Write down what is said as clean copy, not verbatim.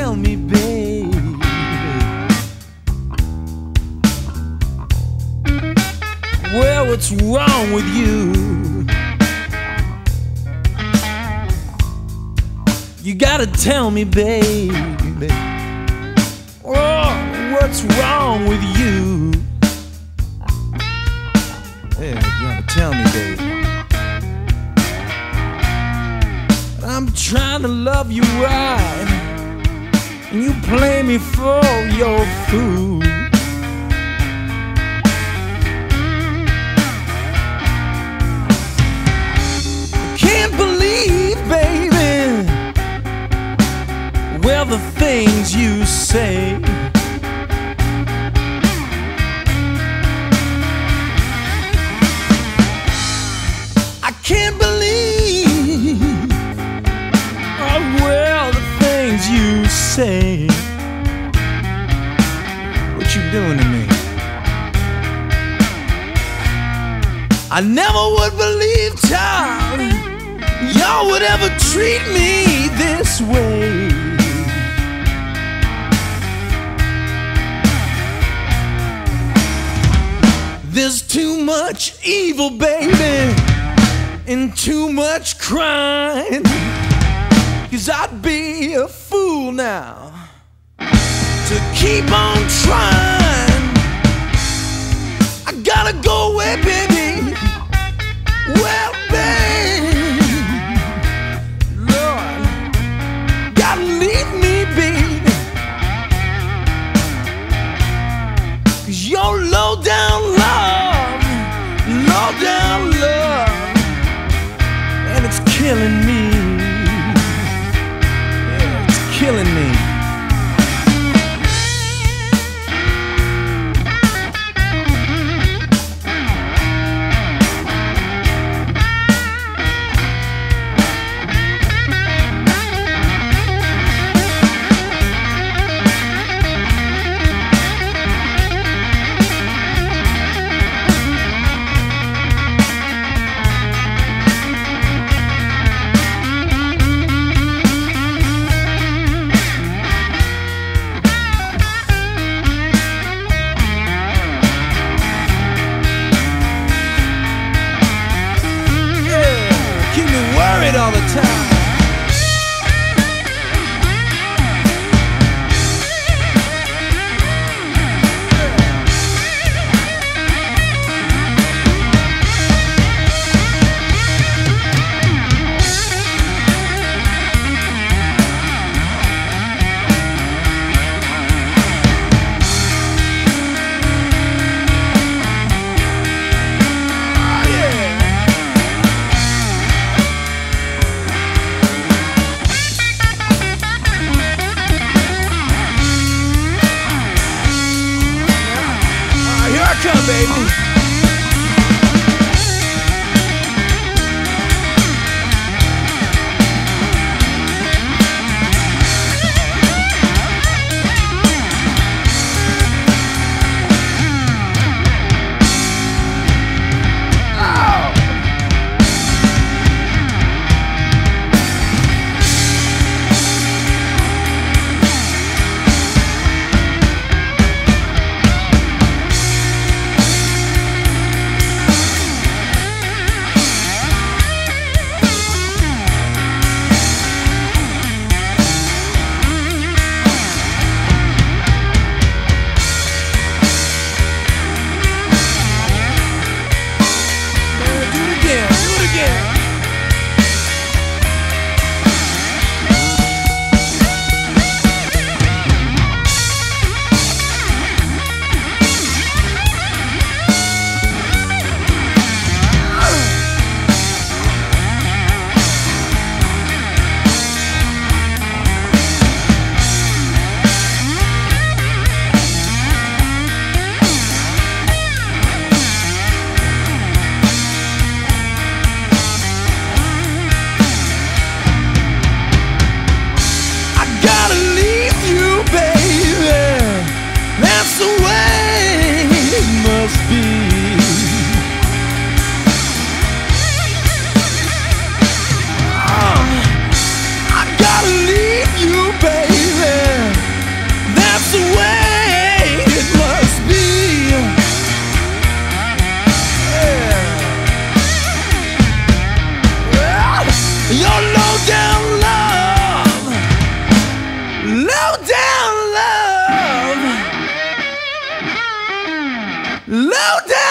tell me, babe, well, what's wrong with you? You gotta tell me, baby, oh, what's wrong with you? Yeah, you gotta tell me, baby. I'm trying to love you right, and you play me for your fool. I can't believe, baby, well, the things you say. I can't believe, oh, well, the things you say. What you doing to me? I never would believe, child, y'all would ever treat me this way. There's too much evil, baby, and too much crime, 'cause I'd be a fool now to keep on trying. I gotta go away, baby. Well, babe, Lord, gotta leave me, baby, 'cause your low down love, and it's killing me. Yeah, it's killing me. All the time. Come, baby. down.